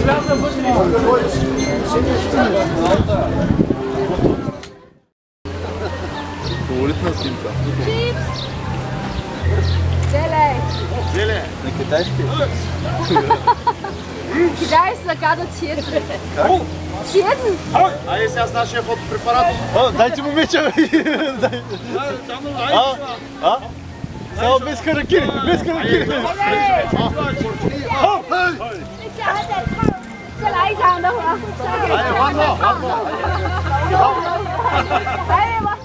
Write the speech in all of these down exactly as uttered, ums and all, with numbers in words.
Колоритна снимка. Желе! Желе! На китайски? Китай се казва Чиецен. Чиецен? Айде сега с нашия фотопрепарат. Дайте момиче! А? Само без харакири! Без харакири! 再来一场的话， 哎，完了，完了！ 哎我。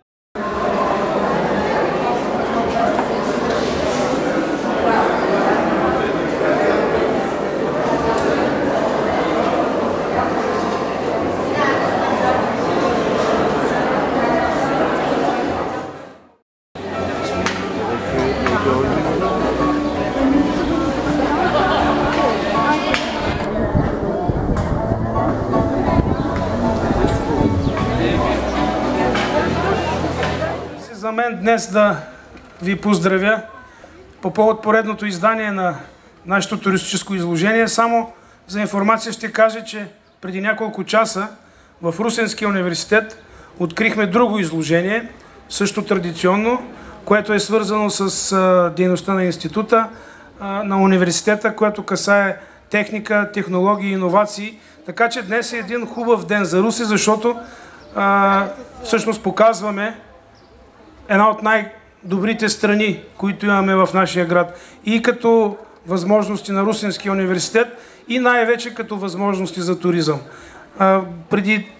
За мен днес да ви поздравя по повод поредното издание на нашето туристическо изложение. Само за информация ще кажа, че преди няколко часа в Русенския университет открихме друго изложение, също традиционно, което е свързано с а, дейността на института, а, на университета, което касае техника, технологии и иновации. Така че днес е един хубав ден за Русе, защото а, всъщност показваме една от най-добрите страни, които имаме в нашия град. И като възможности на Русенския университет, и най-вече като възможности за туризъм. А, преди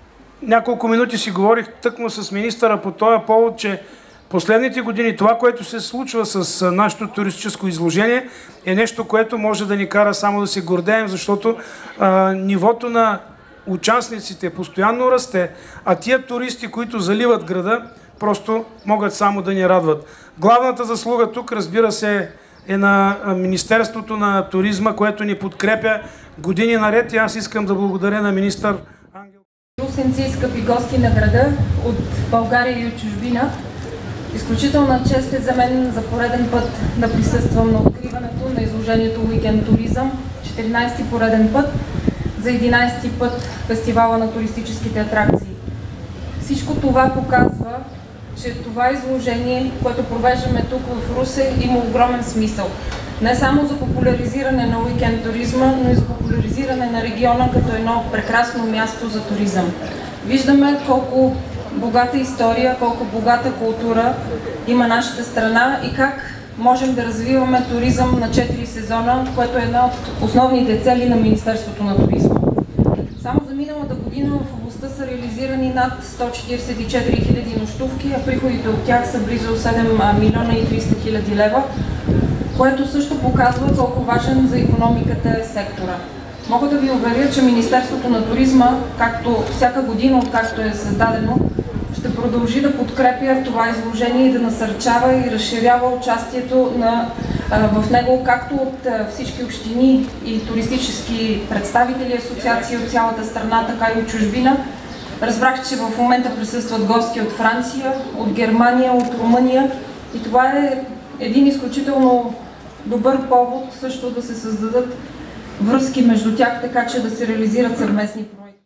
няколко минути си говорих тъкмо с министъра по този повод, че последните години това, което се случва с нашето туристическо изложение, е нещо, което може да ни кара само да се гордеем, защото а, нивото на участниците постоянно расте, а тия туристи, които заливат града, просто могат само да ни радват. Главната заслуга тук, разбира се, е на Министерството на туризма, което ни подкрепя години наред, и аз искам да благодаря на министър Ангел. Русенци, скъпи гости на града от България и от чужбина, изключителна чест е за мен за пореден път да присъствам на откриването на изложението Уикенд туризъм, четиринайсети пореден път, за единайсети път фестивала на туристическите атракции. Всичко това показва, че това изложение, което провеждаме тук в Русе, има огромен смисъл. Не само за популяризиране на уикенд туризма, но и за популяризиране на региона като едно прекрасно място за туризъм. Виждаме колко богата история, колко богата култура има нашата страна и как можем да развиваме туризъм на четири сезона, което е една от основните цели на Министерството на туризма. Само за миналата година в областта са реализирани над сто четирийсет и четири хиляди нощувки, а приходите от тях са близо седем милиона и триста хиляди лева, което също показва колко важен за икономиката е сектора. Мога да ви уверя, че Министерството на туризма, както всяка година, откакто е създадено, ще продължи да подкрепя това изложение и да насърчава и разширява участието на, в него както от всички общини и туристически представители, асоциации от цялата страна, така и от чужбина. Разбрах, че в момента присъстват гости от Франция, от Германия, от Румъния и това е един изключително добър повод също да се създадат връзки между тях, така че да се реализират съвместни проекти.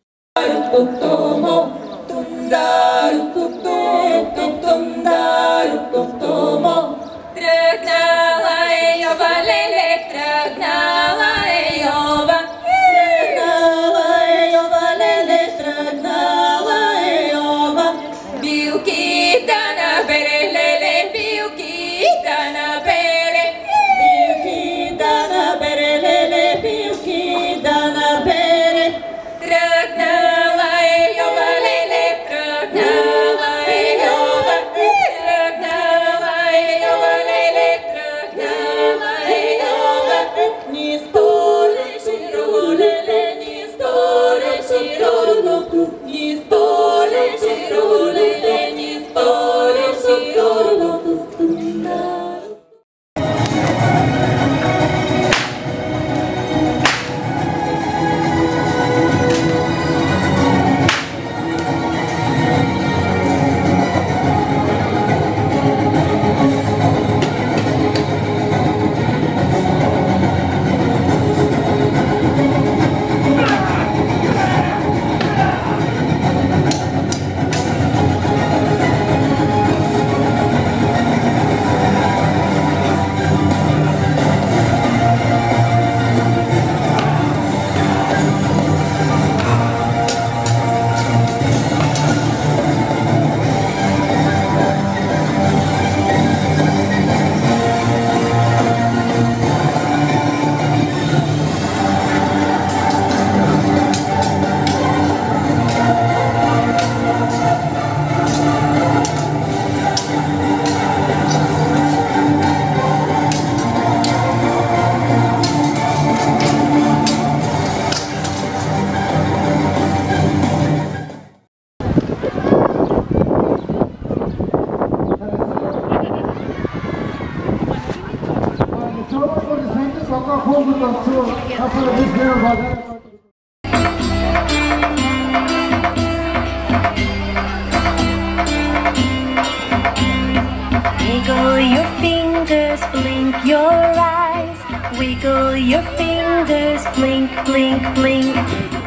Тръгнала е Йова, леле, тръгнала е Йова. Тръгнала е Йова, леле, тръгнала е Йова. Билки да набере, леле, билки да набере. Билки да набере, леле, билки да набере. Тръгнала е Йова, леле, тръгнала е Йова. Тръгнала е Йова, леле, тръгнала е Йова. Ни сполечи рулеле, ни сполечи рулеле, ни сполечи рулеле, ни сполечи рулеле. Wiggle your fingers, blink your eyes. Wiggle your fingers, blink, blink, blink.